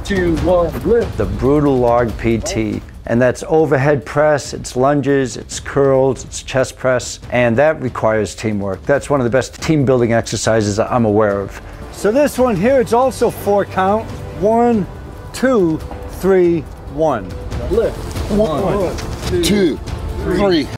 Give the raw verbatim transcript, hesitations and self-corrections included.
two, one, lift. The Brutal Log P T. And that's overhead press, it's lunges, it's curls, it's chest press, and that requires teamwork. That's one of the best team building exercises I'm aware of. So this one here, it's also four count. One, two, three, one. Lift. One, two, three.